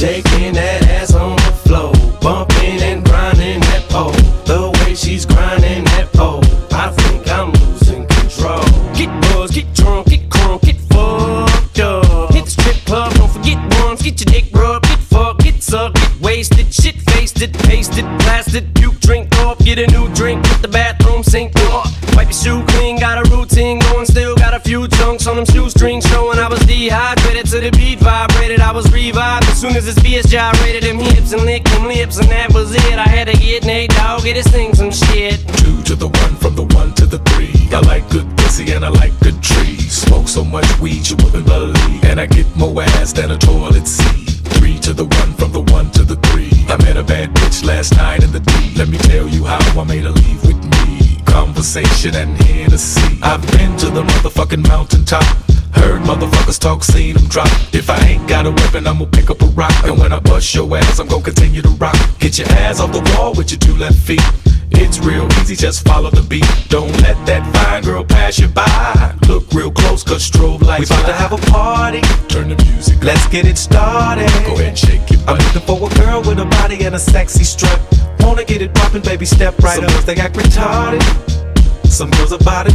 shaking that ass on the floor, bumping and grinding that pole. The way she's grinding that pole, I think I'm losing control. Get buzzed, get drunk, get crunk, get fucked up. Hit the strip club, don't forget once, get your dick rubbed, get fucked, get sucked, get wasted, shit faced it, pasted, blasted, puke, drink off, get a new drink, hit the bathroom sink off. Wipe your shoe clean, got a routine going, still got a few chunks on them shoestrings showing I was dehydrated to the beat vibrated. I was revived as soon as this BS gyrated them hips and licked them lips, and that was it. I had to get Nate Dogg, get his thing some shit. 2 to the 1, from the 1 to the 3. I like good pussy and I like good trees. Smoke so much weed you wouldn't believe, and I get more ass than a toilet seat. 3 to the 1, from the 1 to the 3. I met a bad bitch last night in the D. Let me tell you how I made her leave with me. Conversation and Hennessy. I've been to the motherfucking mountaintop, heard motherfuckers talk, seen them drop. If I ain't got a weapon, I'ma pick up a rock, and when I bust your ass, I'm gon' continue to rock. Get your ass off the wall with your 2 left feet. It's real easy, just follow the beat. Don't let that fine girl pass you by. Look real close, cause strobe lights. We about to have a party, turn the music up. Let's get it started. Go ahead and shake it. I'm looking for a girl with a body and a sexy strut. Wanna get it poppin', baby, step right up. Some girls, they act retarded, some girls are body.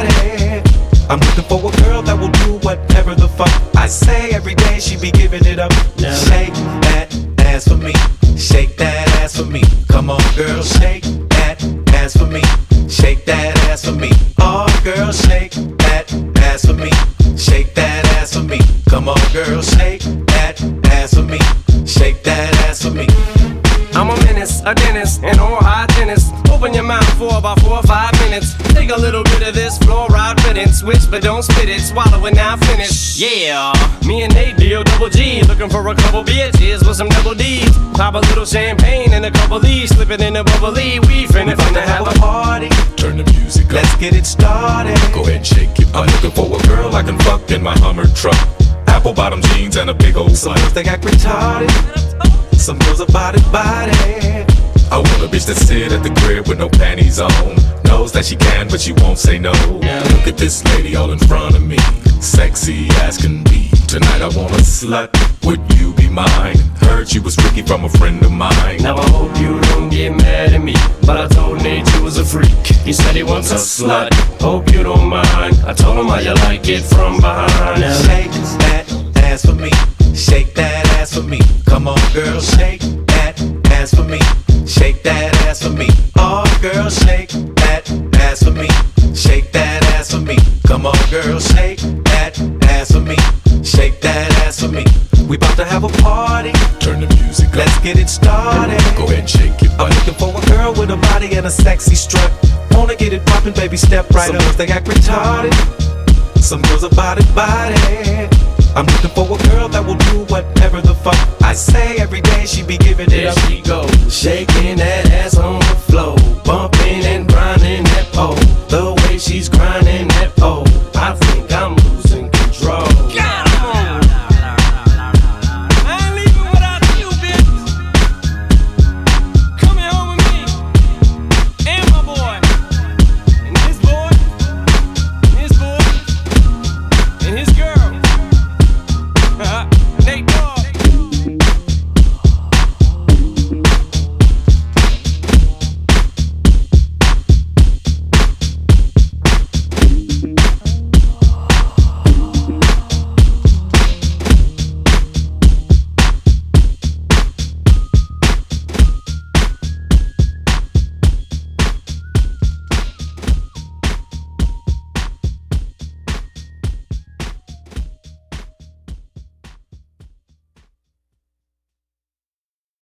I'm looking for a girl that will do whatever the fuck I say. Every day she be giving it up. Now shake that ass for me, shake that ass for me. Come on girl, shake that ass for me, shake that ass for me. Oh girl, shake that ass for me, shake that ass for me. Come on girl, shake that ass for me, shake that ass for me. I'm a menace, a dentist, an oral hygienist. Open your mouth for about 4 or 5 minutes. Take a little bit of this fluoride riddance. Switch but don't spit it, swallow it now finish. Yeah, me and Nate deal double G. Looking for a couple bitches with some double D's. Pop a little champagne and a couple D's. Slip it in a bubbly. We finna have a party, turn the music up. Let's get it started. Go ahead and shake it. I'm looking for a girl I can fuck in my Hummer truck. Apple bottom jeans and a big old Some slut. girls they act retarded, some girls are body. I want a bitch that sit at the crib with no panties on. Knows that she can, but she won't say no. Look at this lady all in front of me, sexy as can be. Tonight I want a slut, would you be mine? Heard she was freaky from a friend of mine. Now I hope you don't get mad at me, but I told Nate you was a freak. He said he wants a slut, hope you don't mind. I told him how you like it from behind. Now shake that ass for me, shake that ass for me. Come on girl, shake that ass for me, shake that ass for me. Oh girl, shake that ass for me, shake that ass for me. Come on girl, shake that ass for me, shake that ass for me. We about to have a party, turn the music up. Let's get it started. Go ahead and shake it. I'm looking for a girl with a body and a sexy strut. Wanna get it poppin', baby, step right up. Some girls they act retarded, some girls are body. I'm looking for a girl that will do whatever the fuck I say. Every day she be giving it up. There she goes, shaking that ass on the floor,